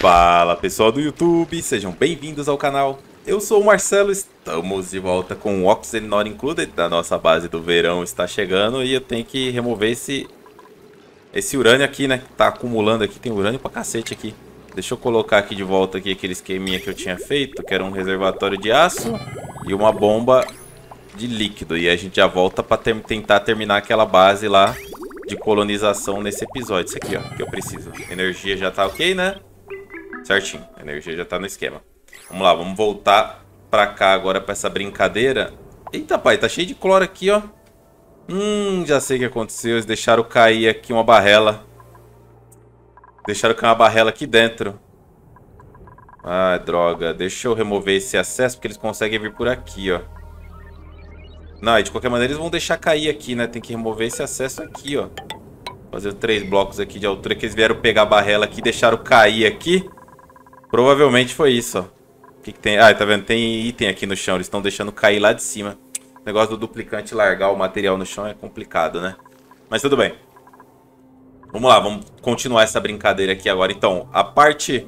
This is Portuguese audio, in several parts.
Fala pessoal do YouTube, sejam bem-vindos ao canal. Eu sou o Marcelo, estamos de volta com o Oxygen Not Included. Da nossa base do verão está chegando e eu tenho que remover esse urânio aqui, né? Que tá acumulando aqui, tem urânio pra cacete aqui. Deixa eu colocar aqui de volta aqui aquele esqueminha que eu tinha feito, que era um reservatório de aço e uma bomba de líquido. E a gente já volta pra tentar terminar aquela base lá de colonização nesse episódio. Isso aqui, ó, que eu preciso. Energia já tá ok, né? Certinho, a energia já tá no esquema. Vamos lá, vamos voltar pra cá agora pra essa brincadeira. Eita, pai, tá cheio de cloro aqui, ó. Já sei o que aconteceu. Eles deixaram cair aqui uma barrela. Deixaram cair uma barrela aqui dentro. Ah, droga. Deixa eu remover esse acesso, porque eles conseguem vir por aqui, ó. Não, e de qualquer maneira eles vão deixar cair aqui, né? Tem que remover esse acesso aqui, ó. Fazer 3 blocos aqui de altura, que eles vieram pegar a barrela aqui e deixaram cair aqui. Provavelmente foi isso, ó. O que tem? Ah, tá vendo? Tem item aqui no chão. Eles estão deixando cair lá de cima. O negócio do duplicante largar o material no chão é complicado, né? Mas tudo bem. Vamos lá, vamos continuar essa brincadeira aqui agora. Então, a parte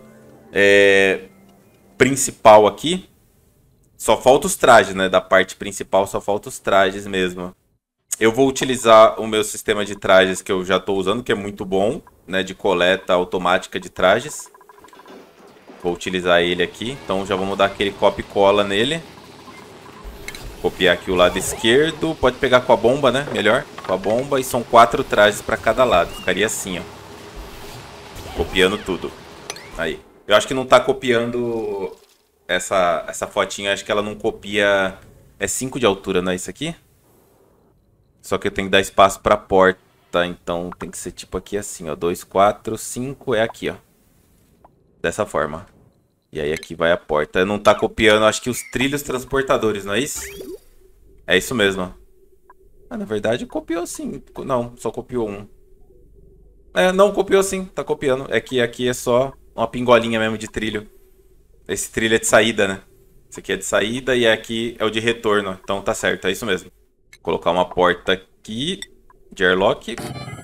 principal aqui, só falta os trajes, né? Da parte principal só falta os trajes mesmo. Eu vou utilizar o meu sistema de trajes que eu já estou usando, que é muito bom, né? De coleta automática de trajes. Vou utilizar ele aqui, então já vamos dar aquele copia e cola nele. Copiar aqui o lado esquerdo, pode pegar com a bomba, né? Melhor, com a bomba, e são 4 trajes para cada lado, ficaria assim, ó. Copiando tudo. Aí, eu acho que não tá copiando essa fotinha, acho que ela não copia... É 5 de altura, não é isso aqui? Só que eu tenho que dar espaço para a porta, então tem que ser tipo aqui assim, ó. 2, 4, 5, é aqui, ó. Dessa forma. E aí aqui vai a porta. Não tá copiando, acho que os trilhos transportadores, não é isso? É isso mesmo, ó. Ah, na verdade copiou sim. Não, só copiou um. É, não, copiou sim, tá copiando. É que aqui é só uma pingolinha mesmo de trilho. Esse trilho é de saída, né? Esse aqui é de saída e aqui é o de retorno. Então tá certo, é isso mesmo. Vou colocar uma porta aqui de airlock.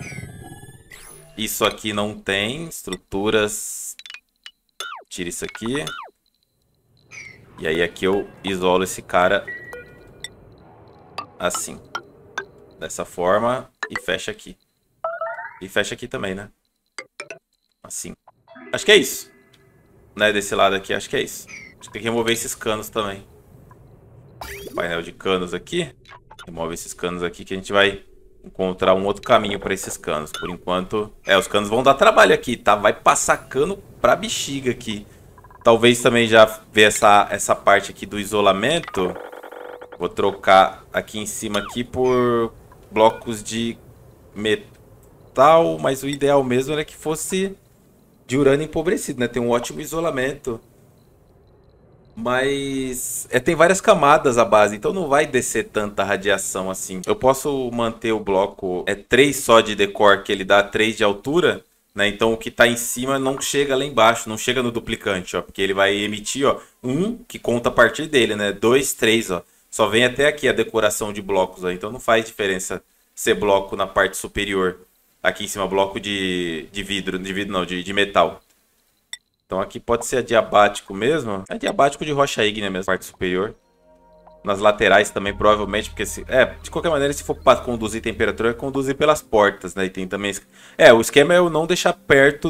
Isso aqui não tem estruturas. Tira isso aqui. E aí aqui eu isolo esse cara assim. Dessa forma. E fecha aqui. E fecha aqui também, né? Assim. Acho que é isso. Né? Desse lado aqui, acho que é isso. Acho que tem que remover esses canos também. Painel de canos aqui. Remove esses canos aqui que a gente vai encontrar um outro caminho para esses canos. Por enquanto... os canos vão dar trabalho aqui, tá? Vai passar cano pra bexiga aqui. Talvez também já ver essa parte aqui do isolamento. Vou trocar aqui em cima aqui por blocos de metal. Mas o ideal mesmo era que fosse de urânio empobrecido, né? Tem um ótimo isolamento. Mas tem várias camadas a base, então não vai descer tanta radiação assim. Eu posso manter o bloco 3 só de decor, que ele dá 3 de altura, né? Então o que tá em cima não chega lá embaixo, não chega no duplicante, ó, porque ele vai emitir, ó, 1 que conta a partir dele, né? 2, 3, ó. Só vem até aqui a decoração de blocos, ó. Então não faz diferença ser bloco na parte superior. Aqui em cima bloco de vidro, não, de metal. Então aqui pode ser adiabático mesmo. É diabático de rocha ígnea mesmo, parte superior. Nas laterais também, provavelmente, porque de qualquer maneira, se for para conduzir temperatura, é conduzir pelas portas, né? E tem também... o esquema é eu não deixar perto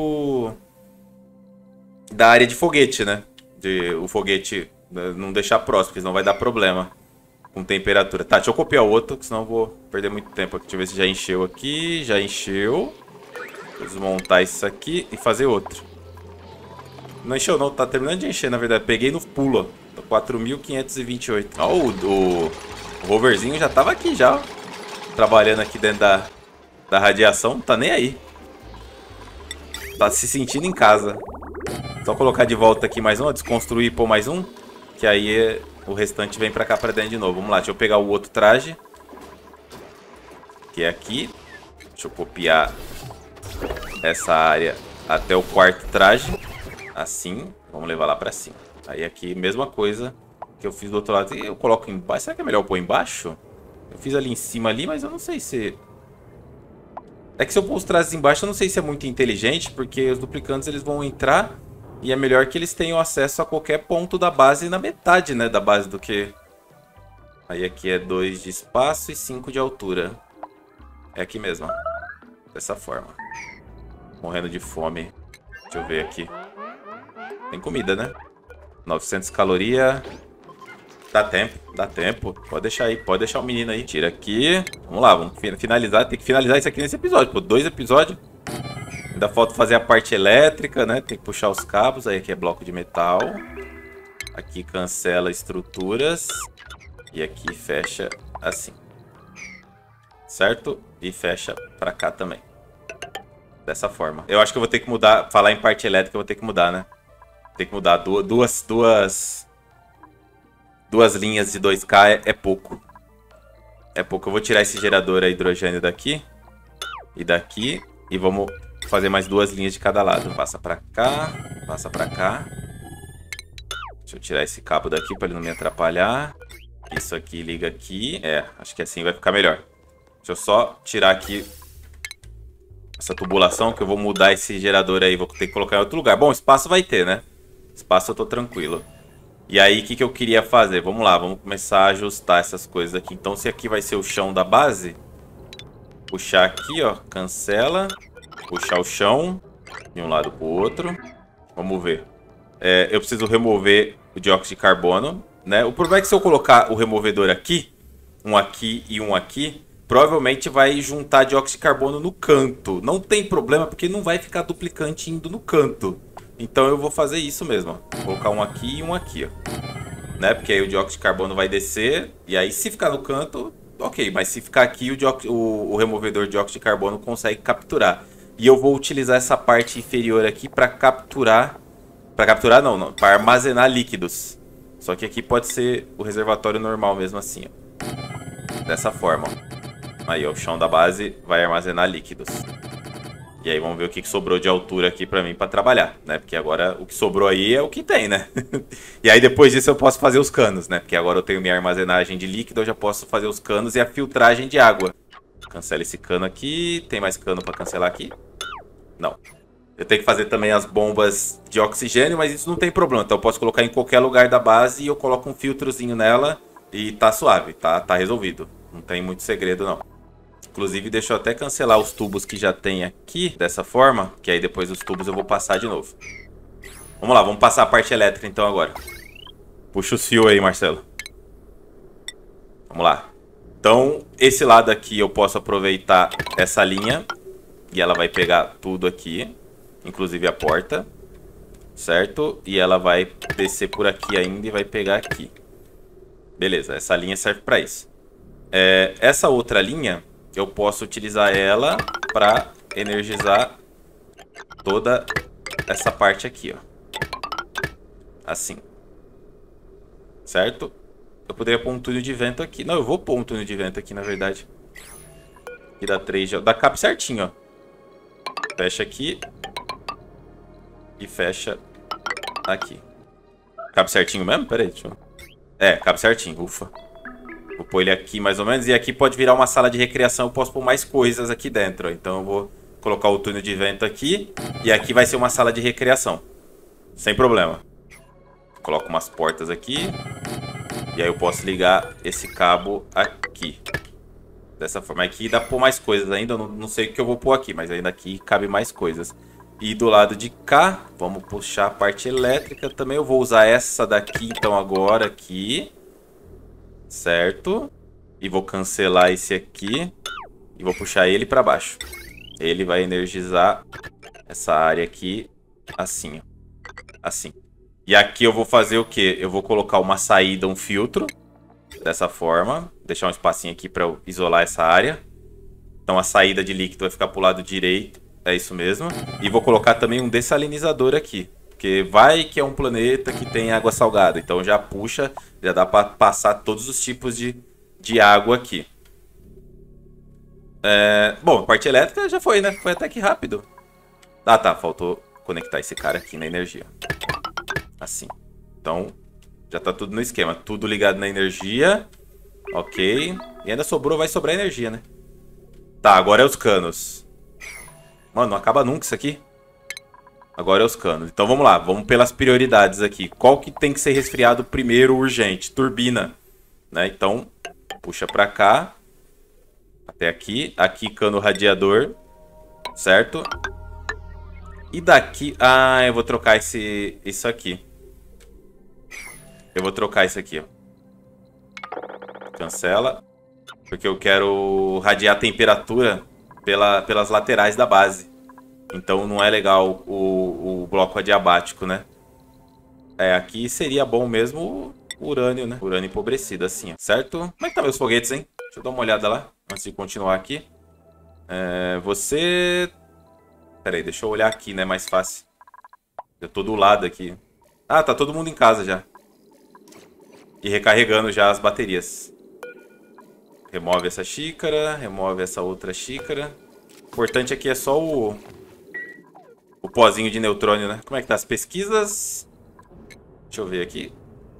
da área de foguete, né? O foguete não deixar próximo, porque senão vai dar problema com temperatura. Tá, deixa eu copiar o outro, senão eu vou perder muito tempo aqui. Deixa eu ver se já encheu aqui. Já encheu. Vou desmontar isso aqui e fazer outro. Não encheu não, tá terminando de encher na verdade. Peguei no pulo, ó. 4.528. Ó, o roverzinho já tava aqui já, ó. Trabalhando aqui dentro da radiação, não tá nem aí. Tá se sentindo em casa. Só colocar de volta aqui mais um, ó, desconstruir e pôr mais um. Que aí o restante vem pra cá pra dentro de novo. Vamos lá, deixa eu pegar o outro traje. Que é aqui. Deixa eu copiar essa área até o quarto traje. Assim, vamos levar lá pra cima. Aí aqui, mesma coisa que eu fiz do outro lado. E eu coloco embaixo. Será que é melhor eu pôr embaixo? Eu fiz ali em cima ali, mas eu não sei se... É que se eu pôr os trajes embaixo, eu não sei se é muito inteligente, porque os duplicantes eles vão entrar E é melhor que eles tenham acesso a qualquer ponto da base na metade, né, da base do que... Aí aqui é 2 de espaço e 5 de altura. É aqui mesmo, ó. Dessa forma. Morrendo de fome. Deixa eu ver aqui. Tem comida, né? 900 calorias. Dá tempo, dá tempo. Pode deixar aí, pode deixar o menino aí. Tira aqui. Vamos lá, vamos finalizar. Tem que finalizar isso aqui nesse episódio, pô. 2 episódios. Ainda falta fazer a parte elétrica, né? Tem que puxar os cabos. Aí aqui é bloco de metal. Aqui cancela estruturas. E aqui fecha assim. Certo? E fecha pra cá também. Dessa forma. Eu acho que eu vou ter que mudar. Falar em parte elétrica, eu vou ter que mudar, né? Tem que mudar. Duas linhas de 2K é pouco. É pouco. Eu vou tirar esse gerador a hidrogênio daqui. E daqui. E vamos fazer mais 2 linhas de cada lado. Passa pra cá. Passa pra cá. Deixa eu tirar esse cabo daqui pra ele não me atrapalhar. Isso aqui liga aqui. É, acho que assim vai ficar melhor. Deixa eu só tirar aqui essa tubulação, que eu vou mudar esse gerador aí. Vou ter que colocar em outro lugar. Bom, espaço vai ter, né? Espaço eu tô tranquilo. E aí, o que eu queria fazer? Vamos lá, vamos começar a ajustar essas coisas aqui. Então, se aqui vai ser o chão da base, puxar aqui, ó, cancela. Puxar o chão de um lado pro outro. Vamos ver. Eu preciso remover o dióxido de carbono, né? O problema é que se eu colocar o removedor aqui, um aqui e um aqui, provavelmente vai juntar dióxido de carbono no canto. Não tem problema, porque não vai ficar duplicante indo no canto. Então eu vou fazer isso mesmo, ó. Vou colocar um aqui e um aqui, ó. Né? Porque aí o dióxido de carbono vai descer. E aí se ficar no canto, ok. Mas se ficar aqui, o removedor de dióxido de carbono consegue capturar. E eu vou utilizar essa parte inferior aqui para capturar... Para capturar não. Para armazenar líquidos. Só que aqui pode ser o reservatório normal mesmo assim, ó. Dessa forma, ó. Aí, ó, o chão da base vai armazenar líquidos. E aí vamos ver o que sobrou de altura aqui pra mim pra trabalhar, né? Porque agora o que sobrou aí é o que tem, né? E aí depois disso eu posso fazer os canos, né? Porque agora eu tenho minha armazenagem de líquido, eu já posso fazer os canos e a filtragem de água. Cancela esse cano aqui. Tem mais cano pra cancelar aqui? Não. Eu tenho que fazer também as bombas de oxigênio, mas isso não tem problema. Então eu posso colocar em qualquer lugar da base e eu coloco um filtrozinho nela e tá suave, tá resolvido. Não tem muito segredo, não. Inclusive, deixa eu até cancelar os tubos que já tem aqui, dessa forma, que aí depois os tubos eu vou passar de novo. Vamos lá, vamos passar a parte elétrica então agora. Puxa os fios aí, Marcelo. Vamos lá. Então, esse lado aqui eu posso aproveitar essa linha e ela vai pegar tudo aqui, inclusive a porta, certo? E ela vai descer por aqui ainda e vai pegar aqui. Beleza, essa linha serve para isso. Essa outra linha... eu posso utilizar ela para energizar toda essa parte aqui, ó. Assim. Certo? Eu poderia pôr um túnel de vento aqui. Não, eu vou pôr um túnel de vento aqui, na verdade. Aqui dá 3 de... dá cabe certinho, ó. Fecha aqui. E fecha aqui. Cabe certinho mesmo? Pera aí, deixa eu... cabe certinho, ufa. Vou pôr ele aqui mais ou menos. E aqui pode virar uma sala de recreação. Eu posso pôr mais coisas aqui dentro. Então eu vou colocar o túnel de vento aqui. E aqui vai ser uma sala de recreação. Sem problema. Coloco umas portas aqui. E aí eu posso ligar esse cabo aqui. Dessa forma. Aqui dá pra pôr mais coisas ainda. Eu não sei o que eu vou pôr aqui. Mas ainda aqui cabe mais coisas. E do lado de cá, vamos puxar a parte elétrica também. Eu vou usar essa daqui então agora aqui. Certo? E vou cancelar esse aqui. E vou puxar ele para baixo. Ele vai energizar essa área aqui. Assim, ó. Assim. E aqui eu vou fazer o quê? Eu vou colocar uma saída, um filtro. Dessa forma. Deixar um espacinho aqui para eu isolar essa área. Então a saída de líquido vai ficar pro lado direito. É isso mesmo. E vou colocar também um dessalinizador aqui. Porque vai que é um planeta que tem água salgada. Então já puxa, já dá para passar todos os tipos de água aqui. Bom, a parte elétrica já foi, né? Foi até que rápido. Ah, tá. Faltou conectar esse cara aqui na energia. Assim. Então, já tá tudo no esquema. Tudo ligado na energia. Ok. E ainda sobrou, vai sobrar energia, né? Tá, agora é os canos. Mano, não acaba nunca isso aqui. Agora é os canos. Então vamos lá, vamos pelas prioridades aqui. Qual que tem que ser resfriado primeiro urgente? Turbina, né? Então, puxa pra cá. Até aqui. Aqui, cano radiador. Certo? E daqui... Ah, eu vou trocar isso aqui. Eu vou trocar isso aqui, ó. Cancela. Porque eu quero radiar a temperatura pelas laterais da base. Então não é legal o bloco adiabático, né? É, aqui seria bom mesmo o urânio, né? Urânio empobrecido, assim, ó. Certo? Como é que tá meus foguetes, hein? Deixa eu dar uma olhada lá, antes de continuar aqui. Você... Pera aí, deixa eu olhar aqui, né? Mais fácil. Eu tô do lado aqui. Ah, tá todo mundo em casa já. E recarregando já as baterias. Remove essa xícara, remove essa outra xícara. O importante aqui é só o pozinho de neutrônio, né? Como é que tá as pesquisas? Deixa eu ver aqui.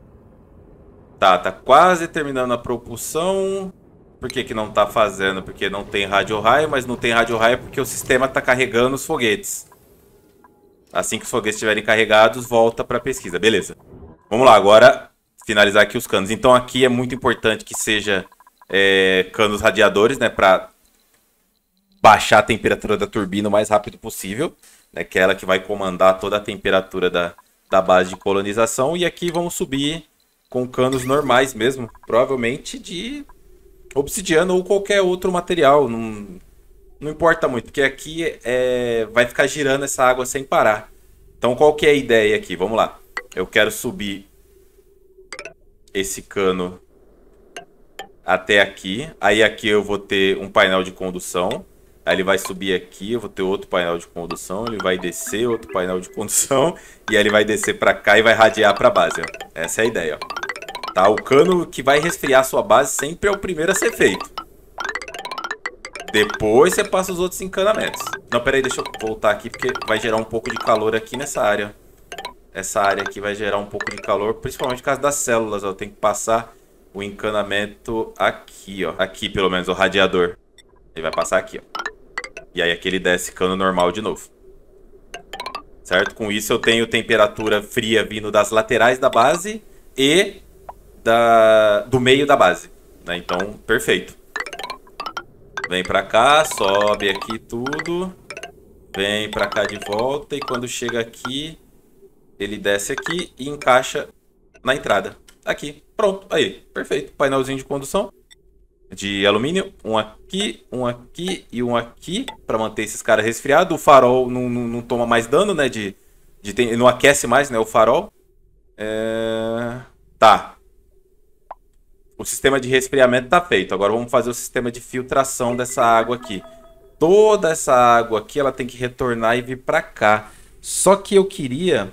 Tá quase terminando a propulsão. Por que que não tá fazendo? Porque não tem rádio-raio, mas não tem rádio-raio porque o sistema tá carregando os foguetes. Assim que os foguetes estiverem carregados, volta pra pesquisa. Beleza. Vamos lá, agora finalizar aqui os canos. Então aqui é muito importante que seja canos radiadores, né? Pra baixar a temperatura da turbina o mais rápido possível. Né, que é ela que vai comandar toda a temperatura da base de colonização. E aqui vamos subir com canos normais mesmo. Provavelmente de obsidiana ou qualquer outro material. Não importa muito, porque aqui vai ficar girando essa água sem parar. Então qual que é a ideia aqui? Vamos lá. Eu quero subir esse cano até aqui. Aí aqui eu vou ter um painel de condução. Aí ele vai subir aqui, eu vou ter outro painel de condução. Ele vai descer, outro painel de condução. E aí ele vai descer pra cá e vai radiar pra base, ó. Essa é a ideia, ó. Tá? O cano que vai resfriar a sua base sempre é o primeiro a ser feito. Depois você passa os outros encanamentos. Não, peraí, deixa eu voltar aqui, porque vai gerar um pouco de calor aqui nessa área. Essa área aqui vai gerar um pouco de calor, principalmente por causa das células, ó. Eu tenho que passar o encanamento aqui, ó. Aqui, pelo menos, o radiador. Ele vai passar aqui, ó. E aí aqui ele desce cano normal de novo. Certo? Com isso eu tenho temperatura fria vindo das laterais da base e do meio da base. Né? Então, perfeito. Vem pra cá, sobe aqui tudo. Vem pra cá de volta e quando chega aqui, ele desce aqui e encaixa na entrada. Aqui, pronto, aí, perfeito. Painelzinho de condução de alumínio, um aqui e um aqui, para manter esses caras resfriados. O farol não toma mais dano, né, não aquece mais, né, o farol. Tá. O sistema de resfriamento tá feito. Agora vamos fazer o sistema de filtração dessa água aqui. Toda essa água aqui, ela tem que retornar e vir para cá. Só que eu queria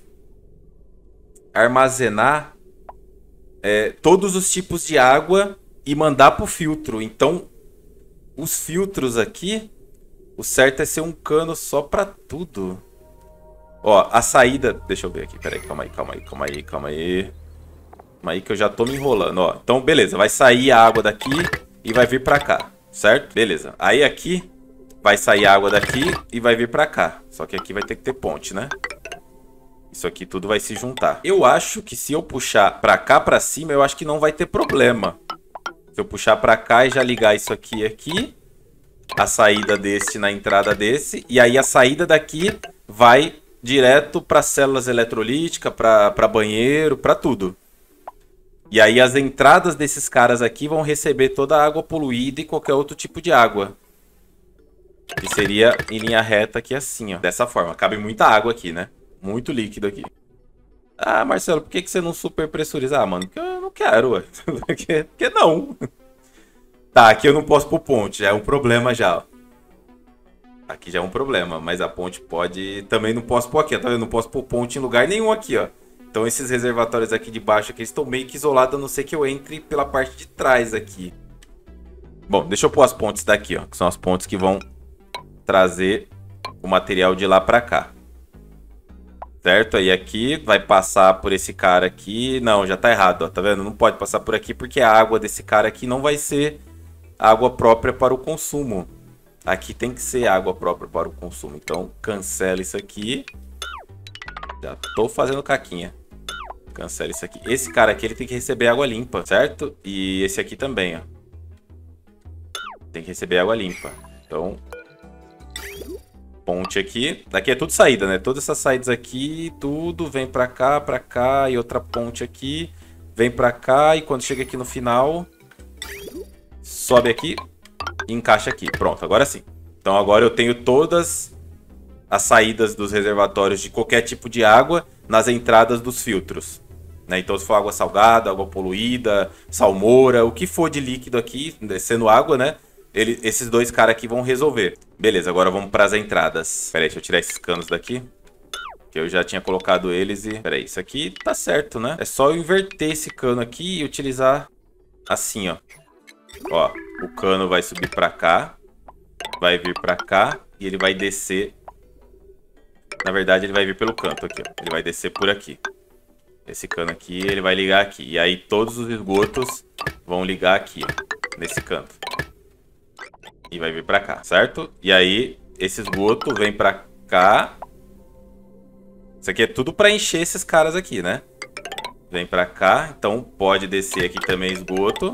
armazenar todos os tipos de água e mandar pro filtro. Então, os filtros aqui, o certo é ser um cano só para tudo. Ó, a saída... Deixa eu ver aqui, peraí, calma aí que eu já tô me enrolando, ó. Então, beleza, vai sair a água daqui e vai vir pra cá, certo? Beleza. Aí aqui vai sair a água daqui e vai vir pra cá. Só que aqui vai ter que ter ponte, né? Isso aqui tudo vai se juntar. Eu acho que se eu puxar pra cá, pra cima, eu acho que não vai ter problema. Se eu puxar pra cá e já ligar isso aqui, a saída desse na entrada desse, e aí a saída daqui vai direto para células eletrolíticas, para banheiro, para tudo. E aí as entradas desses caras aqui vão receber toda a água poluída e qualquer outro tipo de água. Que seria em linha reta aqui assim, ó. Dessa forma. Cabe muita água aqui, né? Muito líquido aqui. Ah, Marcelo, por que você não superpressuriza? Ah, mano, porque eu não quero, ué. Porque não. Tá, aqui eu não posso pôr ponte. Já é um problema já, ó. Aqui já é um problema, mas a ponte pode... Também não posso pôr aqui, tá vendo? Não posso pôr ponte em lugar nenhum aqui, ó. Então esses reservatórios aqui de baixo aqui estão meio que isolados, a não ser que eu entre pela parte de trás aqui. Bom, deixa eu pôr as pontes daqui, ó. Que são as pontes que vão trazer o material de lá pra cá. Certo? Aí aqui vai passar por esse cara aqui. Não, já tá errado, ó. Tá vendo? Não pode passar por aqui porque a água desse cara aqui não vai ser água própria para o consumo. Aqui tem que ser água própria para o consumo. Então, cancela isso aqui. Já tô fazendo caquinha. Cancela isso aqui. Esse cara aqui, ele tem que receber água limpa, certo? E esse aqui também, ó. Tem que receber água limpa. Então, ponte aqui. Daqui é tudo saída, né? Todas essas saídas aqui, tudo vem pra cá. E outra ponte aqui. Vem pra cá. E quando chega aqui no final, sobe aqui. E encaixa aqui. Pronto, agora sim. Então agora eu tenho todas as saídas dos reservatórios de qualquer tipo de água nas entradas dos filtros, né? Então se for água salgada, água poluída, salmoura, o que for de líquido aqui, sendo água, né? Esses dois caras aqui vão resolver. Beleza, agora vamos para as entradas. Pera aí, deixa eu tirar esses canos daqui. Que eu já tinha colocado eles e... Pera aí, isso aqui tá certo, né? É só eu inverter esse cano aqui e utilizar assim, ó. Ó, o cano vai subir pra cá, vai vir pra cá e ele vai descer. Na verdade, ele vai vir pelo canto aqui, ó. Ele vai descer por aqui. Esse cano aqui, ele vai ligar aqui. E aí todos os esgotos vão ligar aqui, ó, nesse canto. E vai vir pra cá, certo? E aí, esse esgoto vem pra cá. Isso aqui é tudo pra encher esses caras aqui, né? Vem pra cá, então pode descer aqui também esgoto.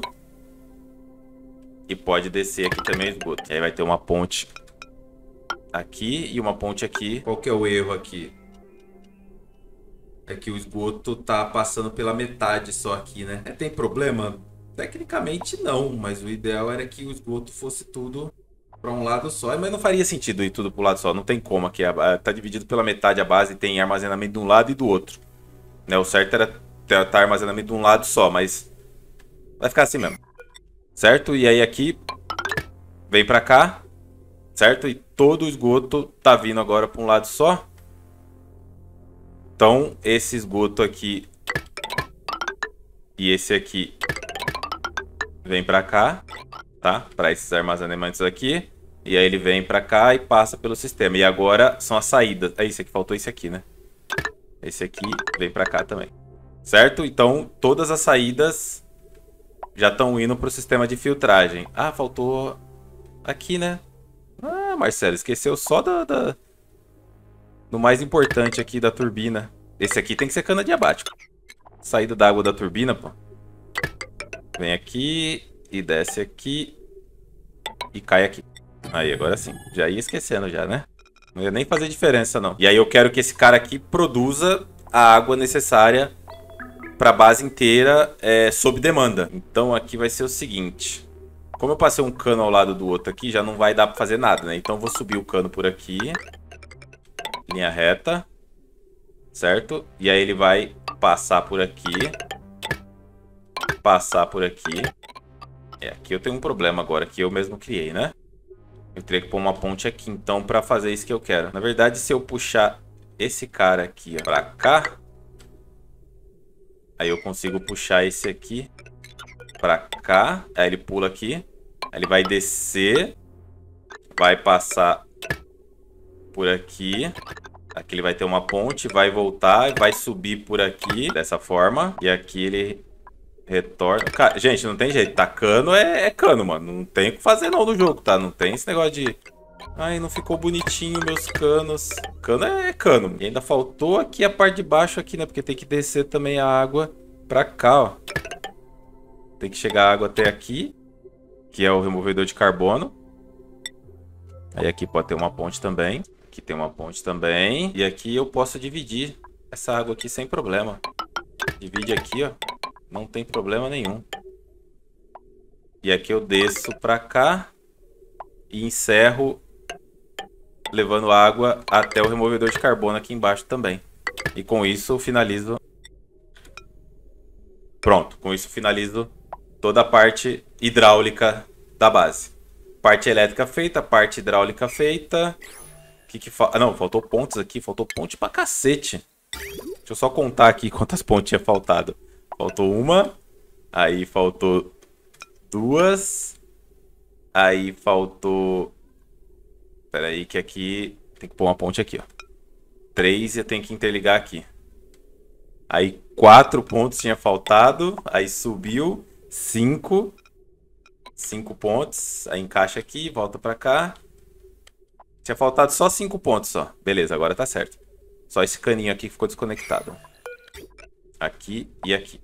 E pode descer aqui também esgoto. E aí vai ter uma ponte aqui e uma ponte aqui. Qual que é o erro aqui? É que o esgoto tá passando pela metade só aqui, né? Tem problema? Tecnicamente não, mas o ideal era que o esgoto fosse tudo para um lado só. Mas não faria sentido ir tudo pro lado só. Não tem como aqui. Tá dividido pela metade a base, tem armazenamento de um lado e do outro, né? O certo era ter armazenamento de um lado só, mas vai ficar assim mesmo. Certo? E aí aqui vem pra cá, certo? E todo o esgoto tá vindo agora para um lado só. Então, esse esgoto aqui e esse aqui vem pra cá, tá? Para esses armazenamentos aqui. E aí ele vem pra cá e passa pelo sistema. E agora são as saídas. É isso aqui, faltou esse aqui, né? Esse aqui vem pra cá também. Certo? Então, todas as saídas já estão indo pro sistema de filtragem. Ah, faltou aqui, né? Ah, Marcelo, esqueceu só do mais importante aqui da turbina. Esse aqui tem que ser cana diabático. Saída da água da turbina, pô. Vem aqui e desce aqui e cai aqui. Aí, agora sim. Já ia esquecendo já, né? Não ia nem fazer diferença, não. E aí eu quero que esse cara aqui produza a água necessária para a base inteira sob demanda. Então aqui vai ser o seguinte. Como eu passei um cano ao lado do outro aqui, já não vai dar para fazer nada, né? Então eu vou subir o cano por aqui. Linha reta. Certo? E aí ele vai passar por aqui. Passar por aqui. Aqui eu tenho um problema agora que eu mesmo criei, né? Eu teria que pôr uma ponte aqui, então, para fazer isso que eu quero. Na verdade, se eu puxar esse cara aqui para cá, aí eu consigo puxar esse aqui para cá. Aí ele pula aqui. Aí ele vai descer. Vai passar por aqui. Aqui ele vai ter uma ponte. Vai voltar. Vai subir por aqui. Dessa forma. E aqui ele retorna. Cara, gente, não tem jeito. Tá cano é cano, mano. Não tem o que fazer não no jogo, tá? Não tem esse negócio de... Ai, não ficou bonitinho meus canos. Cano é cano. E ainda faltou aqui a parte de baixo aqui, né? Porque tem que descer também a água pra cá, ó. Tem que chegar a água até aqui, que é o removedor de carbono. Aí aqui pode ter uma ponte também. Aqui tem uma ponte também. E aqui eu posso dividir essa água aqui sem problema. Divide aqui, ó. Não tem problema nenhum. E aqui eu desço pra cá e encerro levando água até o removedor de carbono aqui embaixo também. E com isso eu finalizo. Pronto, com isso eu finalizo toda a parte hidráulica da base. Parte elétrica feita, parte hidráulica feita. Que falta? Ah, não, faltou pontes aqui, faltou ponte pra cacete. Deixa eu só contar aqui quantas pontes tinha faltado. Faltou uma, aí faltou duas, aí faltou... Espera aí que aqui tem que pôr uma ponte aqui, ó. 3 e eu tenho que interligar aqui. Aí 4 pontos tinha faltado, aí subiu 5 pontos, aí encaixa aqui, volta pra cá. Tinha faltado só 5 pontos só. Beleza, agora tá certo. Só esse caninho aqui ficou desconectado. Aqui e aqui.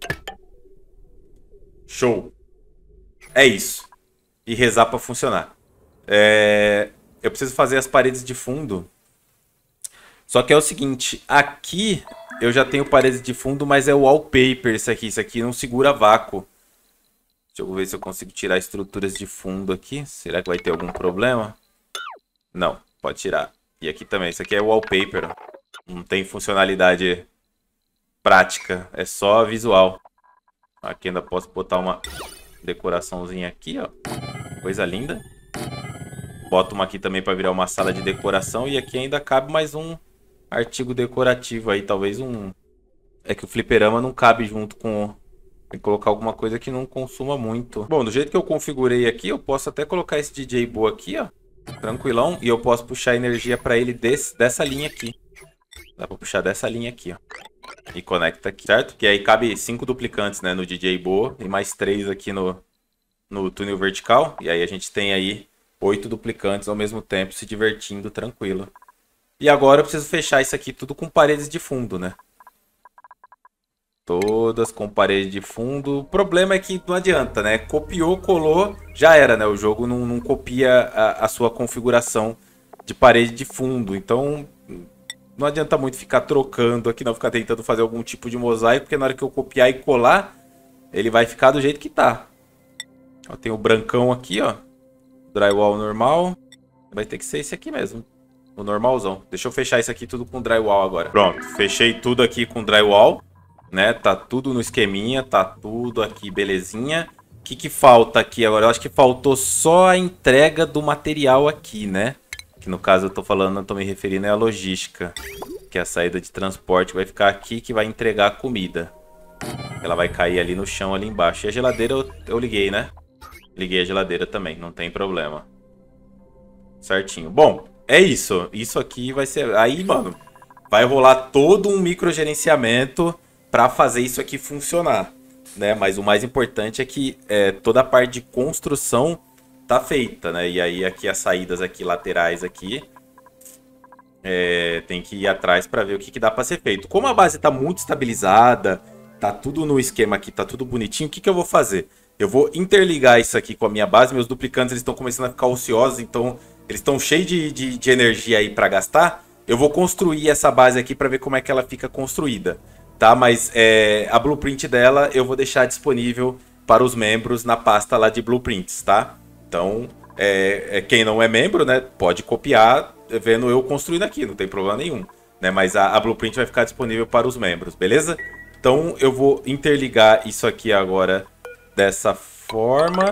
Show. É isso. E rezar pra funcionar. Eu preciso fazer as paredes de fundo. Só que é o seguinte. Aqui eu já tenho paredes de fundo, mas é o wallpaper isso aqui. Isso aqui não segura vácuo. Deixa eu ver se eu consigo tirar estruturas de fundo aqui. Será que vai ter algum problema? Não, pode tirar. E aqui também. Isso aqui é wallpaper. Ó. Não tem funcionalidade prática. É só visual. Aqui ainda posso botar uma decoraçãozinha aqui, ó. Coisa linda. Boto uma aqui também para virar uma sala de decoração. E aqui ainda cabe mais um artigo decorativo aí. Talvez um... É que o fliperama não cabe junto com... Tem que colocar alguma coisa que não consuma muito. Bom, do jeito que eu configurei aqui, eu posso até colocar esse DJ Boa aqui, ó. Tranquilão. E eu posso puxar energia para ele dessa linha aqui. Dá para puxar dessa linha aqui, ó. E conecta aqui, certo? Que aí cabe 5 duplicantes, né, no DJ Boa. E mais 3 aqui no túnel vertical. E aí a gente tem aí 8 duplicantes ao mesmo tempo se divertindo tranquilo. E agora eu preciso fechar isso aqui tudo com paredes de fundo, né? Todas com parede de fundo. O problema é que não adianta, né? Copiou, colou, já era, né? O jogo não copia a sua configuração de parede de fundo. Então, não adianta muito ficar trocando aqui, não ficar tentando fazer algum tipo de mosaico, porque na hora que eu copiar e colar, ele vai ficar do jeito que tá. Ó, tem o brancão aqui, ó. Drywall normal. Vai ter que ser esse aqui mesmo. O normalzão. Deixa eu fechar isso aqui tudo com drywall agora. Pronto, fechei tudo aqui com drywall. Né? Tá tudo no esqueminha, tá tudo aqui, belezinha. O que falta aqui agora? Eu acho que faltou só a entrega do material aqui, né? Que no caso eu tô falando, eu tô me referindo à logística. Que é a saída de transporte vai ficar aqui, que vai entregar a comida. Ela vai cair ali no chão, ali embaixo. E a geladeira eu liguei, né? Liguei a geladeira também, não tem problema. Certinho. Bom, é isso. Isso aqui vai ser... Aí, mano, vai rolar todo um microgerenciamento para fazer isso aqui funcionar, né? Mas o mais importante é que toda a parte de construção tá feita, né? E aí aqui as saídas aqui laterais aqui tem que ir atrás para ver o que dá para ser feito. Como a base tá muito estabilizada, tá tudo no esquema aqui, tá tudo bonitinho, o que eu vou fazer? Eu vou interligar isso aqui com a minha base. Meus duplicantes eles estão começando a ficar ociosos, então eles estão cheios de energia aí para gastar. Eu vou construir essa base aqui para ver como é que ela fica construída. Tá, mas a blueprint dela eu vou deixar disponível para os membros na pasta lá de blueprints, tá? Então, quem não é membro, né, pode copiar vendo eu construindo aqui, não tem problema nenhum. Né? Mas a blueprint vai ficar disponível para os membros, beleza? Então, eu vou interligar isso aqui agora dessa forma.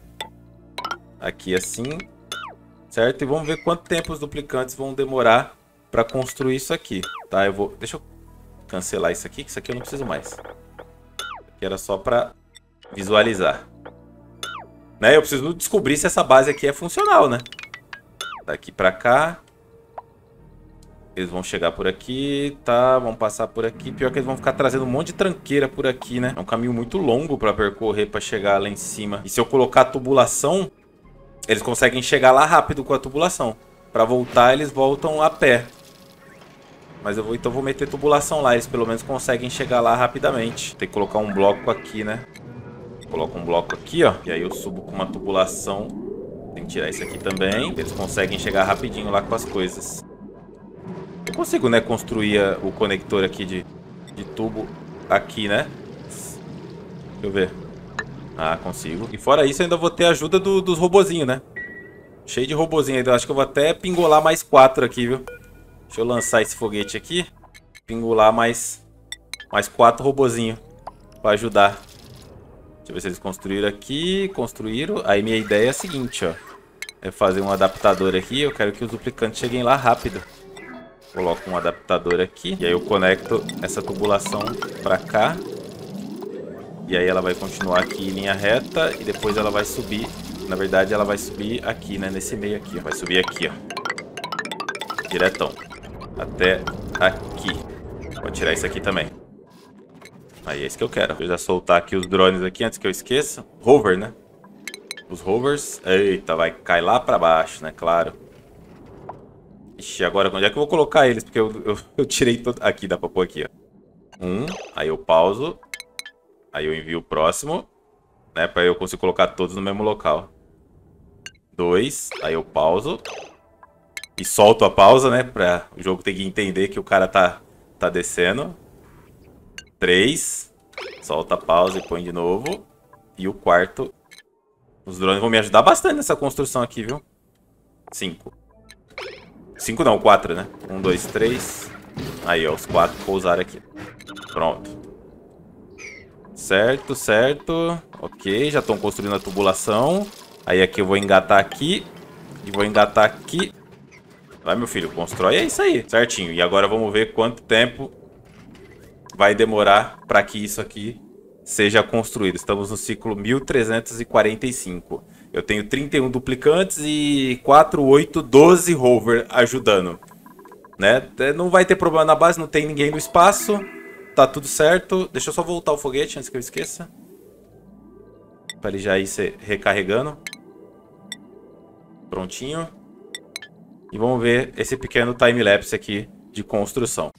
Aqui assim, certo? E vamos ver quanto tempo os duplicantes vão demorar para construir isso aqui, tá? Deixa eu cancelar isso aqui, que isso aqui eu não preciso mais. Aqui era só para visualizar. Né? Eu preciso descobrir se essa base aqui é funcional, né? Daqui para cá. Eles vão chegar por aqui, tá? Vão passar por aqui. Pior que eles vão ficar trazendo um monte de tranqueira por aqui, né? É um caminho muito longo para percorrer para chegar lá em cima. E se eu colocar tubulação, eles conseguem chegar lá rápido com a tubulação. Para voltar, eles voltam a pé. Mas então vou meter tubulação lá, eles pelo menos conseguem chegar lá rapidamente. Tem que colocar um bloco aqui, né? Coloco um bloco aqui, ó. E aí eu subo com uma tubulação. Tem que tirar isso aqui também. Eles conseguem chegar rapidinho lá com as coisas. Eu consigo, né, construir o conector aqui de tubo aqui, né? Deixa eu ver. Ah, consigo. E fora isso, eu ainda vou ter a ajuda dos robozinhos, né? Cheio de robozinho ainda. Acho que eu vou até pingolar mais 4 aqui, viu? Deixa eu lançar esse foguete aqui. Pingular mais 4 robozinhos para ajudar. Deixa eu ver se eles construíram aqui. Construíram. Aí minha ideia é a seguinte, ó. É fazer um adaptador aqui. Eu quero que os duplicantes cheguem lá rápido. Coloco um adaptador aqui. E aí eu conecto essa tubulação para cá. E aí ela vai continuar aqui em linha reta. E depois ela vai subir. Na verdade ela vai subir aqui, né? Nesse meio aqui, ó. Vai subir aqui, ó. Diretão. Até aqui. Vou tirar isso aqui também. Aí é isso que eu quero. Deixa eu já soltar aqui os drones aqui antes que eu esqueça. Hover, né? Os hovers. Eita, vai cair lá pra baixo, né? Claro. Ixi, agora onde é que eu vou colocar eles? Porque eu tirei todo... Aqui, dá pra pôr aqui, ó. Aí eu pauso. Aí eu envio o próximo. Né, pra eu conseguir colocar todos no mesmo local. 2, aí eu pauso. E solto a pausa, né, pra o jogo ter que entender que o cara tá descendo. 3, solta a pausa e põe de novo. E o quarto. Os drones vão me ajudar bastante nessa construção aqui, viu? 5. 5 não, 4, né? 1, 2, 3. Aí, ó, os 4 pousaram aqui. Pronto. Certo, certo. Ok, já estão construindo a tubulação. Aí aqui eu vou engatar aqui. E vou engatar aqui. Vai, meu filho, constrói. É isso aí, certinho. E agora vamos ver quanto tempo vai demorar para que isso aqui seja construído. Estamos no ciclo 1345. Eu tenho 31 duplicantes e 4, 8, 12 rover ajudando. Né? Não vai ter problema na base, não tem ninguém no espaço. Tá tudo certo. Deixa eu só voltar o foguete antes que eu esqueça. Para ele já ir se recarregando. Prontinho. E vamos ver esse pequeno time-lapse aqui de construção.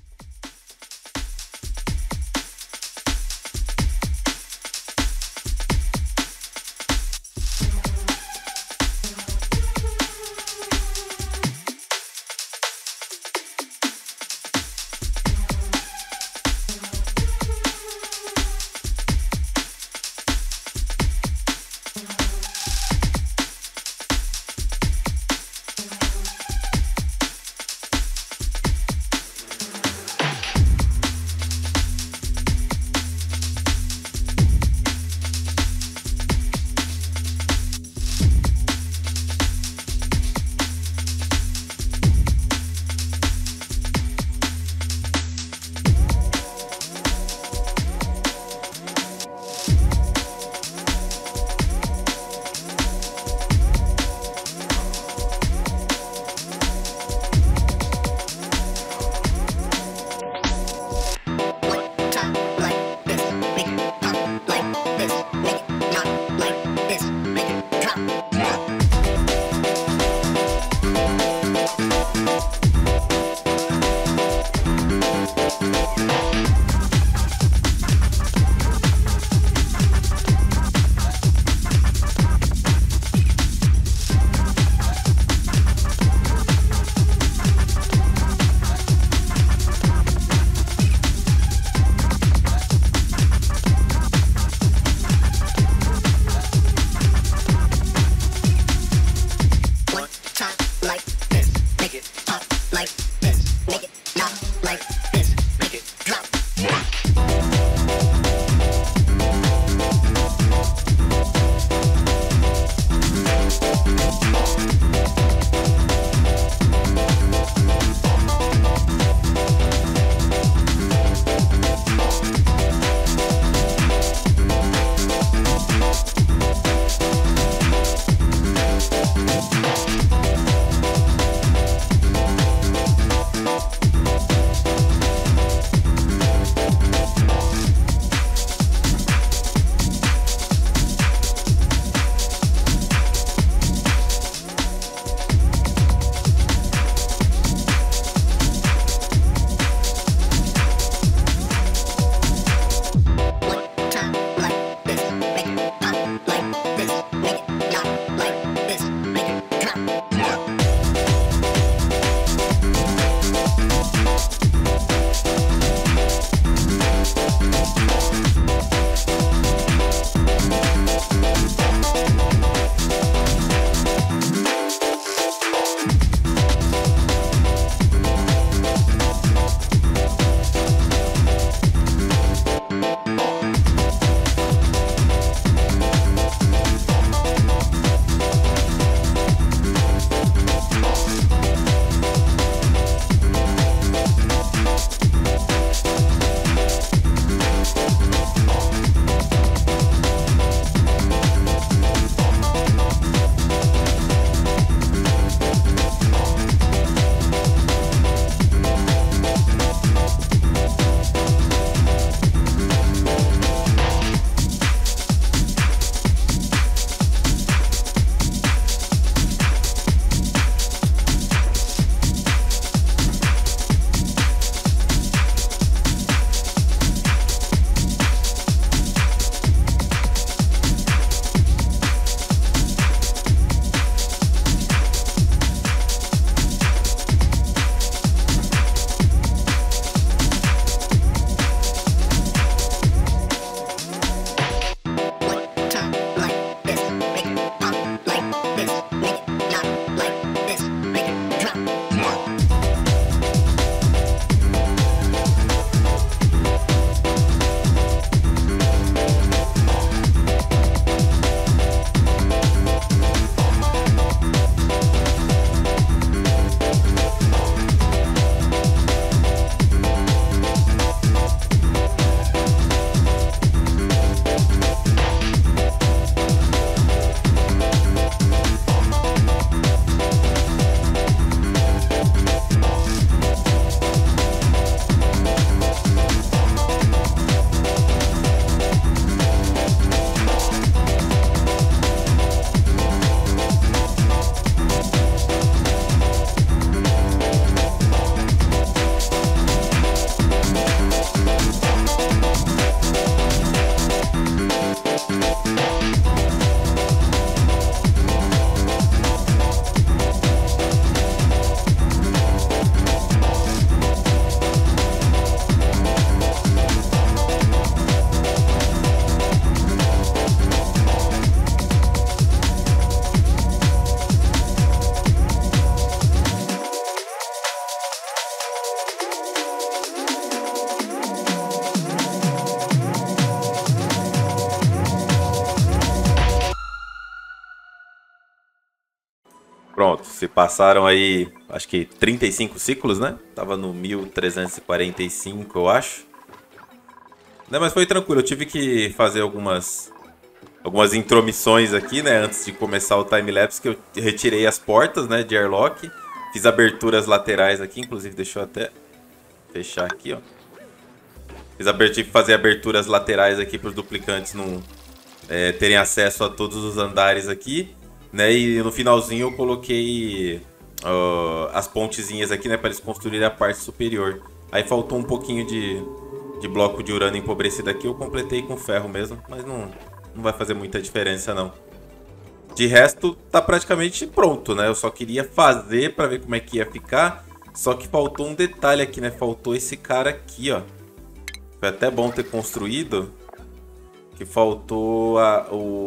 Pronto, se passaram aí, acho que 35 ciclos, né? Tava no 1345, eu acho. Né, mas foi tranquilo, eu tive que fazer algumas intromissões aqui, né? Antes de começar o time-lapse, que eu retirei as portas, né? De airlock. Fiz aberturas laterais aqui, inclusive deixa eu até fechar aqui, ó. Tive que fazer aberturas laterais aqui para os duplicantes não terem acesso a todos os andares aqui. Né? E no finalzinho eu coloquei as pontezinhas aqui, né, para eles construírem a parte superior. Aí faltou um pouquinho de bloco de urânio empobrecido aqui, eu completei com ferro mesmo, mas não vai fazer muita diferença não. De resto, tá praticamente pronto, né? Eu só queria fazer para ver como é que ia ficar, só que faltou um detalhe aqui, né? Faltou esse cara aqui, ó. Foi até bom ter construído, que faltou a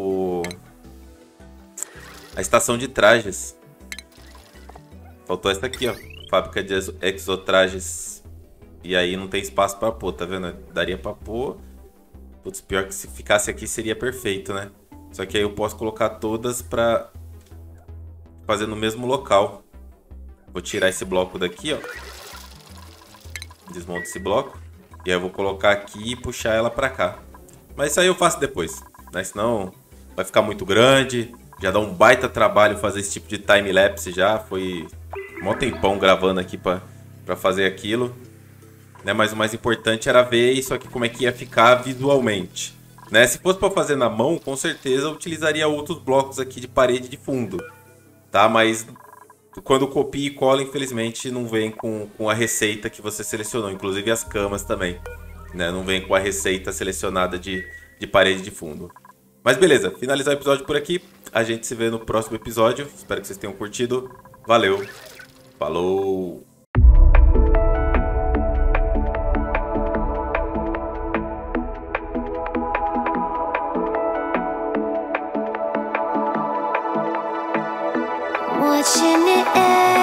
estação de trajes. Faltou essa aqui, ó. Fábrica de exotrajes. E aí não tem espaço pra pôr, tá vendo? Daria pra pôr. Putz, pior que se ficasse aqui seria perfeito, né? Só que aí eu posso colocar todas pra fazer no mesmo local. Vou tirar esse bloco daqui, ó. Desmonto esse bloco. E aí eu vou colocar aqui e puxar ela pra cá. Mas isso aí eu faço depois, né? Senão vai ficar muito grande. Já dá um baita trabalho fazer esse tipo de time-lapse já. Foi um tempão gravando aqui pra fazer aquilo. Né? Mas o mais importante era ver isso aqui como é que ia ficar visualmente. Né? Se fosse pra fazer na mão, com certeza eu utilizaria outros blocos aqui de parede de fundo. Tá? Mas quando copia e cola, infelizmente, não vem com a receita que você selecionou. Inclusive as camas também. Né? Não vem com a receita selecionada de parede de fundo. Mas beleza, finalizar o episódio por aqui. A gente se vê no próximo episódio. Espero que vocês tenham curtido. Valeu. Falou. Watching it